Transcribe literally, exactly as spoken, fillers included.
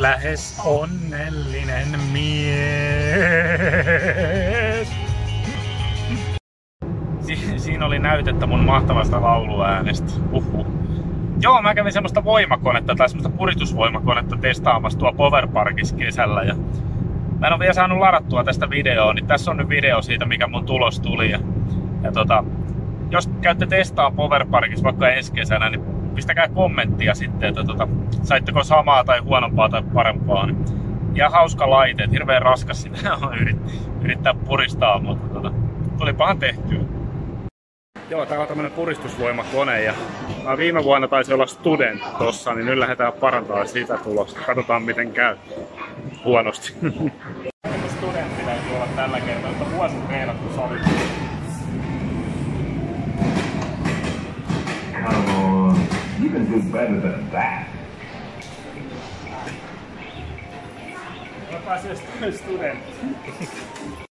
lähes onnellinen mies. Si siinä oli näytettä mun mahtavasta lauluäänestä. Uhuh. Joo, mä kävin semmoista voimakonetta tai semmoista puristusvoimakonetta testaamassa tuolla Powerparkissa kesällä. Ja mä en ole vielä saanut ladattua tästä videoa, niin tässä on nyt video siitä, mikä mun tulos tuli. Ja, ja tota, jos käytte testaa Powerparkissa vaikka ensi kesänä, niin pistäkää kommenttia sitten, että tota, saitteko samaa tai huonompaa tai parempaa. Niin ihan hauska laite, hirveän raskas sitä on yrittää puristaa, mutta tota, tulipahan tehtyä. Joo, tää on tämmönen puristusvoimakone ja mä viime vuonna taisi olla student tossa, niin nyt lähdetään parantamaan sitä tulosta. Katsotaan miten käy. Huonosti. Studentti täytyy olla tällä kertaa, mutta vuosi treenattu sali. Oh, you can do better than that. Mä pääsin studentti.